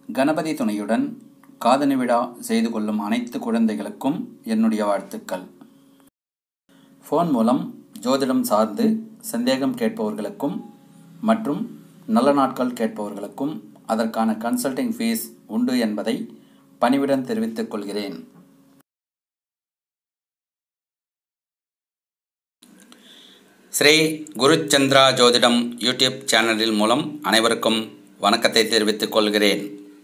கணபதி துணையுடன் காதணி விழா செய்து கொள்ளும் அனைத்து குழந்தைகளுக்கும் என்னுடைய வாழ்த்துக்கள். ஃபோன் மூலம் ஜோதிடம் சார்ந்து சந்தேகம் கேட்பவர்களுக்கும் மற்றும் நல்ல நாட்கள் கேட்பவர்களுக்கும் அதற்கான கன்சல்டிங் ஃபீஸ் உண்டு என்பதை பணிவுடன் தெரிவித்துக் கொள்கிறேன். ஸ்ரீ குருச்சந்திரா ஜோதிடம் யூடியூப் சேனலில் மூலம் அனைவருக்கும் வணக்கத்தை தெரிவித்துக் கொள்கிறேன்.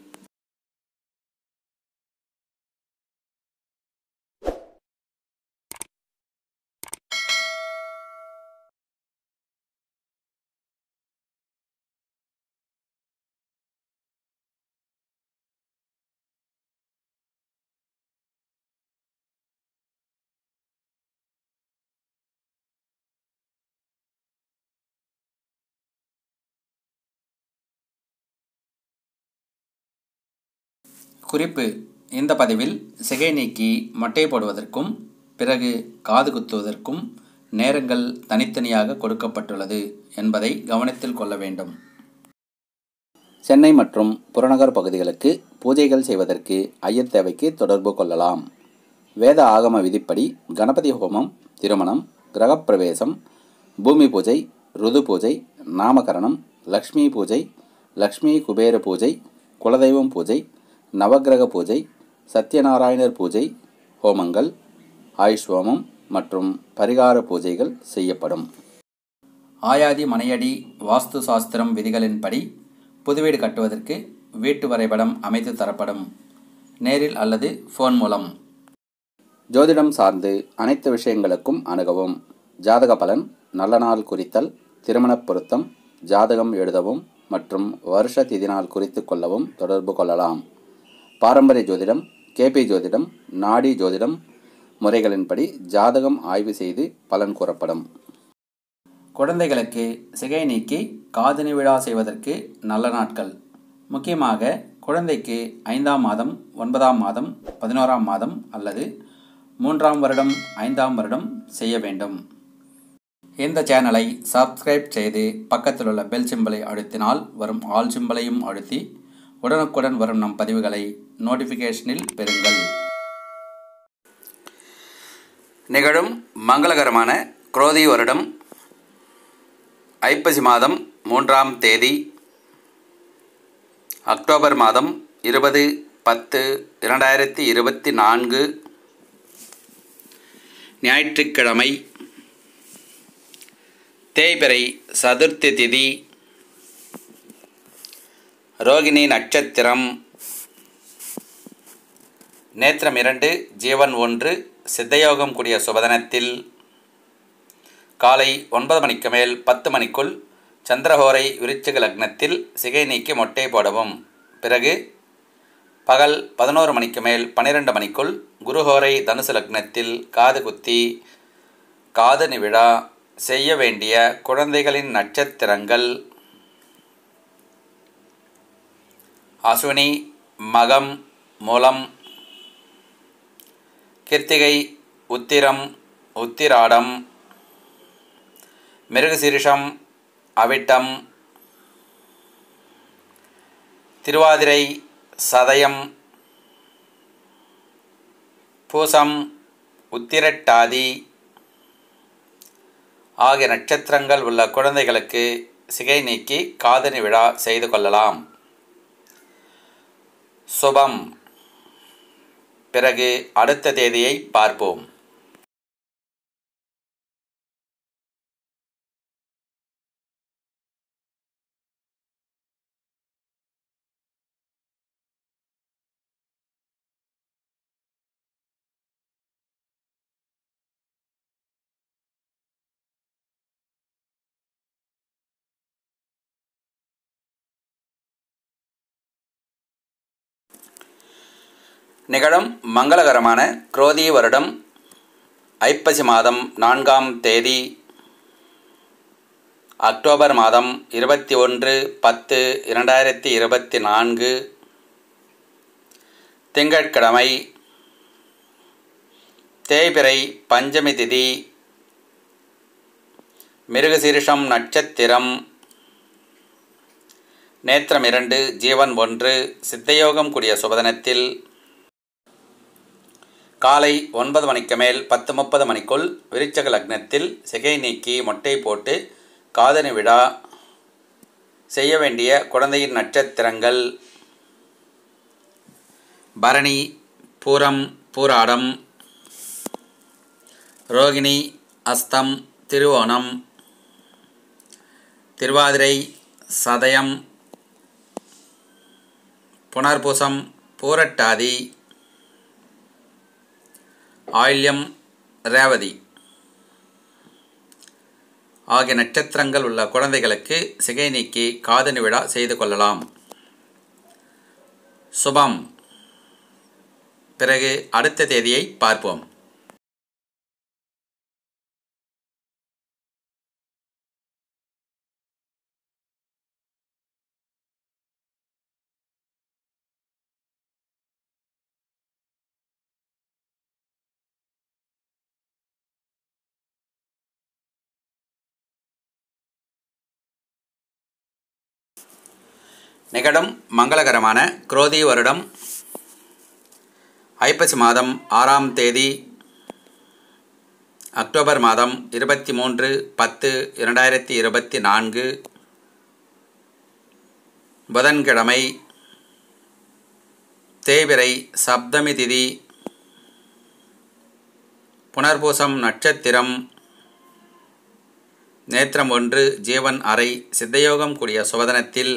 குறிப்பு: இந்த பதிவில் சிகை நீக்கி மொட்டை போடுவதற்கும் பிறகு காது குத்துவதற்கும் நேரங்கள் தனித்தனியாக கொடுக்கப்பட்டுள்ளது என்பதை கவனத்தில் கொள்ள வேண்டும். சென்னை மற்றும் புறநகர் பகுதிகளுக்கு பூஜைகள் செய்வதற்கு ஐயர் தேவைக்கு தொடர்பு கொள்ளலாம். வேத ஆகம விதிப்படி கணபதி ஹோமம், திருமணம், கிரகப்பிரவேசம், பூமி பூஜை, ருது பூஜை, நாமகரணம், லக்ஷ்மி பூஜை, லக்ஷ்மி குபேர பூஜை, குலதெய்வம் பூஜை, நவக்கிரக பூஜை, சத்யநாராயணர் பூஜை, ஹோமங்கள், ஆயுஷ் ஹோமம் மற்றும் பரிகார பூஜைகள் செய்யப்படும். ஆயாதி மனையடி வாஸ்து சாஸ்திரம் விதிகளின்படி புதுவீடு கட்டுவதற்கு வீட்டு வரைபடம் அமைத்து தரப்படும். நேரில் அல்லது ஃபோன் மூலம். ஜோதிடம் சார்ந்து அனைத்து விஷயங்களுக்கும் அணுகவும். ஜாதக பலன், நல்ல நாள் குறித்தல், திருமணப் பொருத்தம், ஜாதகம் எழுதவும் மற்றும் வருஷ திதி நாள் குறித்து கொள்ளவும் தொடர்பு கொள்ளலாம். பாரம்பரிய ஜோதிடம், கேபி ஜோதிடம், நாடி ஜோதிடம் முறைகளின்படி ஜாதகம் ஆய்வு செய்து பலன் கூறப்படும். குழந்தைகளுக்கு சிகை நீக்கி காதணி விழா செய்வதற்கு நல்ல நாட்கள். முக்கியமாக குழந்தைக்கு 5ஆம் மாதம், 9ஆம் மாதம், 11ஆம் மாதம் அல்லது 3ஆம் வருடம், 5ஆம் வருடம் செய்ய வேண்டும். இந்த சேனலை சப்ஸ்கிரைப் செய்து பக்கத்தில் உள்ள பெல் சிம்பலை அழுத்தினால் வரும் ஆல் சிம்பலையும் அழுத்தி உடனுக்குடன் வரும் நம் பதிவுகளை நோட்டிஃபிகேஷனில் பெறுங்கள். நிகழும் மங்களகரமான குரோதி வருடம் ஐப்பசி மாதம் 3ஆம் தேதி அக்டோபர் மாதம் 20/10/2024 ஞாயிற்றுக்கிழமை, தேய்பிறை சதுர்த்தி திதி, ரோகிணி நட்சத்திரம், நேத்திரம் 2, ஜீவன் 1, சித்தயோகம் கூடிய சுபதனத்தில் காலை 9 மணிக்கு மேல் 10 மணிக்குள் சந்திரஹோரை விருச்சிக லக்னத்தில் சிகை நீக்கி மொட்டை போடவும். பிறகு பகல் 11 மணிக்கு மேல் 12 மணிக்குள் குருஹோரை தனுசு லக்னத்தில் காது குத்தி காதணி விழா செய்ய வேண்டிய குழந்தைகளின் நட்சத்திரங்கள் அஸ்வினி, மகம், மூலம், கிருத்திகை, உத்திரம், உத்திராடம், மிருகசீரிஷம், அவிட்டம், திருவாதிரை, சதயம், பூசம், உத்திரட்டாதி ஆகிய நட்சத்திரங்கள் உள்ள குழந்தைகளுக்கு சிகை நீக்கி காதணி விழா செய்து கொள்ளலாம். சுபம். பிறகு அடுத்த தேதியை பார்ப்போம். நிகழும் மங்களகரமான குரோதி வருடம் ஐப்பசி மாதம் 4ஆம் தேதி அக்டோபர் மாதம் 21/10/2024 திங்கட்கிழமை, தேய்பிறை பஞ்சமி திதி, மிருகசீரிஷம் நட்சத்திரம், நேத்திரம் 2 ஜீவன் 1 சித்தயோகம் கூடிய சுபதினத்தில் காலை 9 மணிக்கு மேல் 10:30 மணிக்குள் விருச்சக லக்னத்தில் சிகை நீக்கி மொட்டை போட்டு காதணி விழா செய்ய வேண்டிய குழந்தையின் நட்சத்திரங்கள் பரணி, பூரம், பூராடம், ரோகிணி, அஸ்தம், திருவோணம், திருவாதிரை, சதயம், புனர்பூசம், பூரட்டாதி, ஆயில்யம், ரேவதி ஆகிய நட்சத்திரங்கள் உள்ள குழந்தைகளுக்கு சிகை நீக்கி காதணி விழா செய்து கொள்ளலாம். சுபம். பிறகு அடுத்த தேதியை பார்ப்போம். நிகழும் மங்களகரமான குரோதி வருடம் ஐப்பசி மாதம் 6ஆம் தேதி அக்டோபர் மாதம் 23/10/2024 புதன்கிழமை, தேய்பிறை சப்தமி திதி, புனர்பூசம் நட்சத்திரம், நேத்திரம் 1 ஜீவன் அறை சித்தயோகம் கூடிய சுபதினத்தில்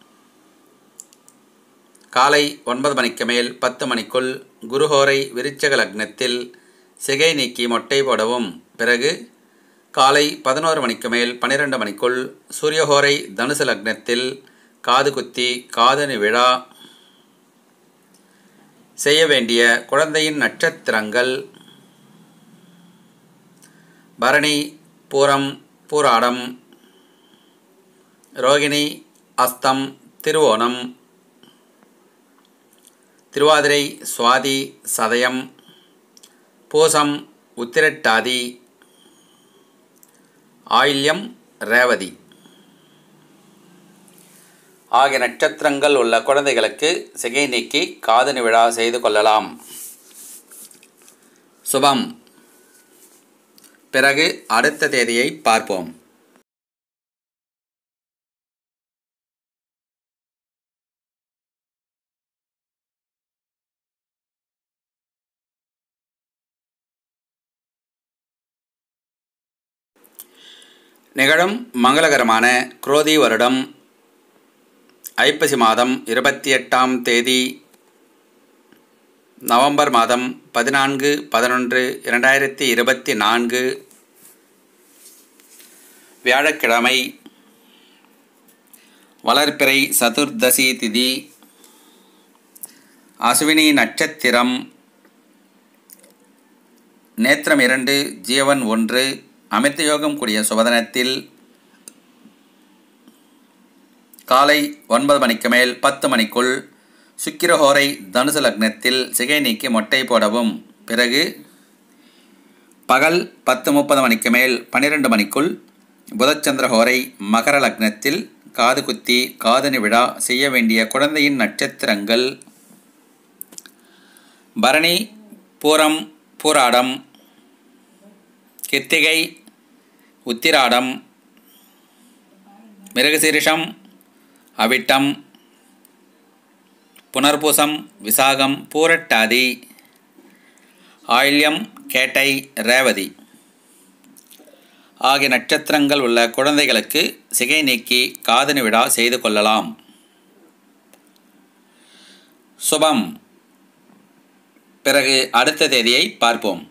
காலை 9 மணிக்கு மேல் 10 மணிக்குள் குருஹோரை விருச்சக லக்னத்தில் சிகை நீக்கி மொட்டை போடவும். பிறகு காலை 11 மணிக்கு மேல் 12 மணிக்குள் சூரியஹோரை தனுசு லக்னத்தில் காது குத்தி காதணி விழா செய்ய வேண்டிய குழந்தையின் நட்சத்திரங்கள் பரணி, பூரம், பூராடம், ரோகிணி, அஸ்தம், திருவோணம், திருவாதிரை, சுவாதி, சதயம், பூசம், உத்திரட்டாதி, ஆயில்யம், ரேவதி ஆகிய நட்சத்திரங்கள் உள்ள குழந்தைகளுக்கு சிகை நீக்கி காதணி விழா செய்து கொள்ளலாம். சுபம். பிறகு அடுத்த தேதியை பார்ப்போம். நிகழும் மங்களகரமான குரோதி வருடம் ஐப்பசி மாதம் 28ஆம் தேதி நவம்பர் மாதம் 14/11/2024 வியாழக்கிழமை, வளர்பிறை சதுர்தசி திதி, அஸ்வினி நட்சத்திரம், நேத்திரம் 2 ஜீவன் 1 அமிர்தயோகம் கூடிய சுபதினத்தில் காலை 9 மணிக்கு மேல் 10 மணிக்குள் சுக்கிரஹோரை தனுசு லக்னத்தில் சிகை நீக்கி மொட்டை போடவும். பிறகு பகல் 10:30 மணிக்கு மேல் 12 மணிக்குள் புதச்சந்திரஹோரை மகர லக்னத்தில் காது குத்தி காதணி விழா செய்ய வேண்டிய குழந்தையின் நட்சத்திரங்கள் பரணி, பூரம், பூராடம், கிருத்திகை, உத்திராடம், மிருகசீரிஷம், அவிட்டம், புனர்பூசம், விசாகம், பூரட்டாதி, ஆயில்யம், கேட்டை, ரேவதி ஆகிய நட்சத்திரங்கள் உள்ள குழந்தைகளுக்கு சிகை நீக்கி காதணி விழா செய்து கொள்ளலாம். சுபம். பிறகு அடுத்த தேதியை பார்ப்போம்.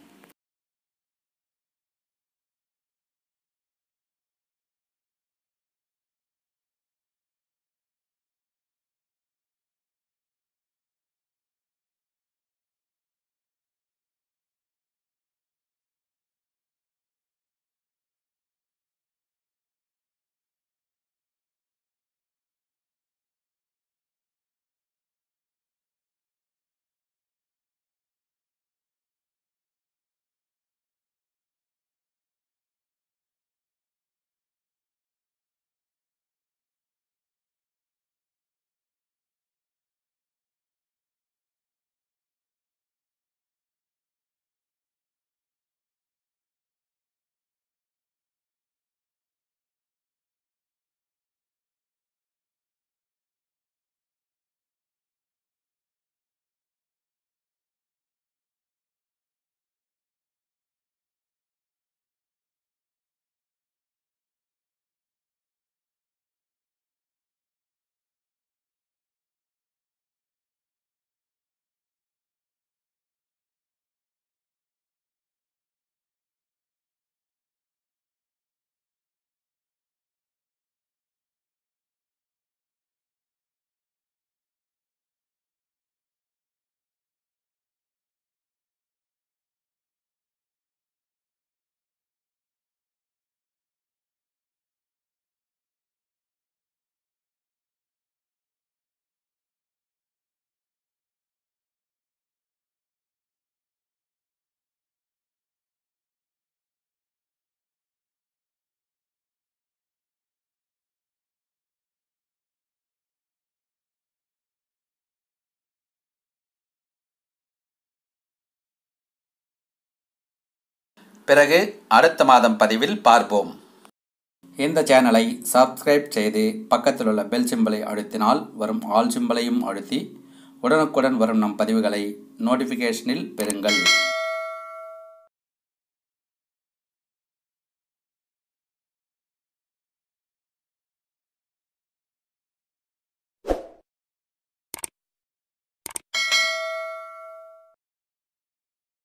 பிறகு அடுத்த மாதம் பதிவில் பார்ப்போம். இந்த சேனலை சப்ஸ்கிரைப் செய்து பக்கத்தில் உள்ள பெல் சிம்பலை அழுத்தினால் வரும் ஆல் சிம்பலையும் அழுத்தி உடனுக்குடன் வரும் நம் பதிவுகளை நோட்டிஃபிகேஷனில் பெறுங்கள்.